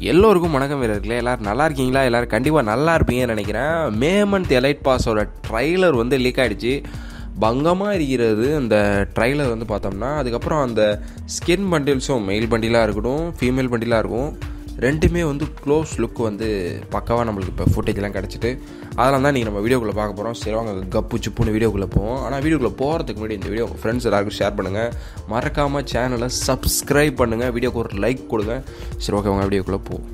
எல்லோருக்கும் வணக்கம் வீரர்களே. எல்லோரும் நல்லா இருக்கீங்களா? எல்லோரும் கண்டிப்பாக நல்லா இருப்பீங்கன்னு நினைக்கிறேன். மே மந்த் எலைட் பாஸோட ட்ரைலர் வந்து லீக் ஆகிடுச்சு. பங்கமாக இருக்கிறது அந்த ட்ரைலர் வந்து பார்த்தோம்னா. அதுக்கப்புறம் அந்த ஸ்கின் பண்டில்ஸும் மெயில் பண்டிலாக இருக்கட்டும், ஃபீமேல் பண்டிலாக இருக்கும், ரெண்டுமே வந்து க்ளோஸ் லுக் வந்து பக்காவாக நம்மளுக்கு இப்போ ஃபுட்டேஜ்லாம் கிடச்சிட்டு அதெல்லாம் தான் நீங்கள் நம்ம வீடியோக்குள்ளே பார்க்க போகிறோம். சரி வாங்க கப்பு சிப்புன்னு வீடியோக்குள்ளே போவோம். ஆனால் வீடியோக்குள்ளே போகிறதுக்கு முன்னாடி இந்த வீடியோ உங்கள் ஃப்ரெண்ட்ஸ் எல்லாருக்கும் ஷேர் பண்ணுங்கள். மறக்காமல் சேனலை சப்ஸ்கிரைப் பண்ணுங்கள், வீடியோக்கு ஒரு லைக் கொடுங்க. சரி ஓகே வாங்க வீடியோக்குள்ளே போவோம்.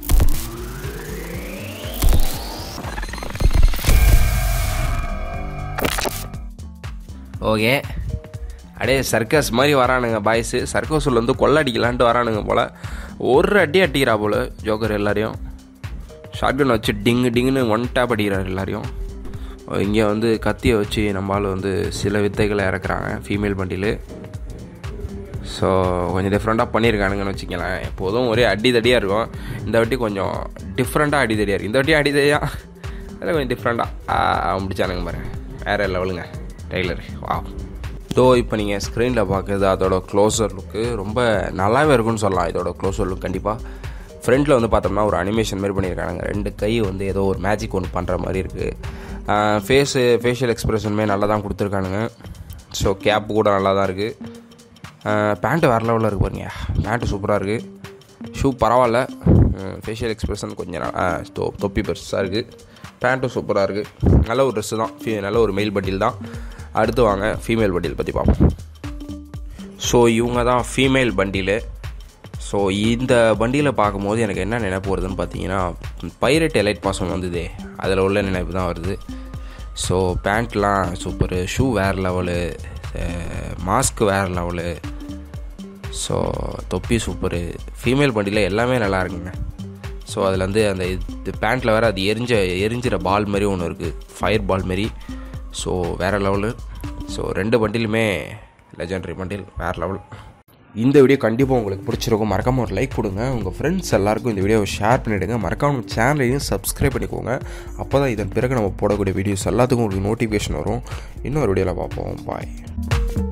ஓகே, அப்படியே சர்க்கஸ் மாதிரி வரானுங்க பாய்ஸு. சர்க்கஸில் வந்து கொள்ளடிக்கலான்ட்டு வரானுங்க போல். ஒரு அடி அடிக்கிறா போல் ஜோக்கர் எல்லாரையும். ஷாட்கன் வச்சு டிங்கு டிங்குன்னு ஒன் டேப் அடிக்கிறார் எல்லாரையும். இங்கே வந்து கத்தியை வச்சு நம்மளால் வந்து சில வித்தைகளை இறக்குறாங்க ஃபீமேல் பண்டில். ஸோ கொஞ்சம் டிஃப்ரெண்ட்டாக பண்ணியிருக்கானுங்கன்னு வச்சுக்கலாம். எப்போதும் ஒரே அடி தடியாக இருக்கும். இந்த வாட்டி கொஞ்சம் டிஃப்ரெண்ட்டாக அடி தடியாக இருக்குது. இந்த வாட்டி அடி தடியாக அதில் கொஞ்சம் டிஃப்ரெண்ட்டாக முடிச்சானுங்க பாருங்கள். வேறு லெவலுங்க ட்ரெய்லர். வா இப்போ நீங்கள் ஸ்க்ரீனில் பார்க்குறது அதோட க்ளோஸர் லுக்கு ரொம்ப நல்லாவே இருக்குன்னு சொல்லலாம். இதோட க்ளோஸர் லுக் கண்டிப்பாக ஃப்ரண்ட்டில் வந்து பார்த்தோம்னா ஒரு அனிமேஷன் மாதிரி பண்ணியிருக்காங்க. ரெண்டு கை வந்து ஏதோ ஒரு மேஜிக் ஒன்று பண்ணுற மாதிரி இருக்குது. ஃபேஷியல் எக்ஸ்ப்ரெஷனுமே நல்லா தான் கொடுத்துருக்கானுங்க. ஸோ கேப்பு கூட நல்லா தான் இருக்குது. பேண்ட்டு வேறு லெவலில் இருக்குது பாருங்க. பேண்ட்டு சூப்பராக இருக்குது. ஷூ பரவாயில்ல. ஃபேஷியல் எக்ஸ்ப்ரெஷன் கொஞ்சம் தொப்பி பெருசாக இருக்குது. பேண்ட்டும் சூப்பராக இருக்குது. நல்ல ஒரு ட்ரெஸ்ஸு தான். நல்ல ஒரு மெயில் பண்டில் தான். அடுத்து வாங்க ஃபீமேல் பண்டில் பற்றி பார்ப்போம். ஸோ இவங்க தான் ஃபீமேல் பண்டிலு. ஸோ இந்த பண்டியில் பார்க்கும்போது எனக்கு என்ன நினைப்பு வருதுன்னு பார்த்தீங்கன்னா, பைரட் எலைட் பாசம் வந்ததே அதில் உள்ள நினைப்பு தான் வருது. ஸோ பேண்ட்லாம் சூப்பரு, ஷூ வேறு லெவலு, மாஸ்க் வேறு லெவலு, ஸோ தொப்பி சூப்பரு. ஃபீமேல் பண்டியில் எல்லாமே நல்லா இருக்குங்க. ஸோ அதில் வந்து அந்த இது பேண்ட்டில் வேறு அது எரிஞ்சிற பால் மாதிரி ஒன்று இருக்குது, ஃபயர் பால் மாரி. ஸோ வேறு லெவலு. ஸோ ரெண்டு பண்டிலுமே லெஜெண்டரி பண்டில், வேறு லெவல். இந்த வீடியோ கண்டிப்பாக உங்களுக்கு பிடிச்சிருக்கும். மறக்காமல் ஒரு லைக் கொடுங்க. உங்கள் ஃப்ரெண்ட்ஸ் எல்லாருக்கும் இந்த வீடியோவை ஷேர் பண்ணிவிடுங்க. மறக்காமல் சேனலையும் சப்ஸ்கிரைப் பண்ணிக்கோங்க. அப்போ தான் இதன் பிறகு நம்ம போடக்கூடிய வீடியோஸ் எல்லாத்துக்கும் உங்களுக்கு நோட்டிஃபிகேஷன் வரும். இன்னொரு வீடியோவில் பார்ப்போம். பாய்.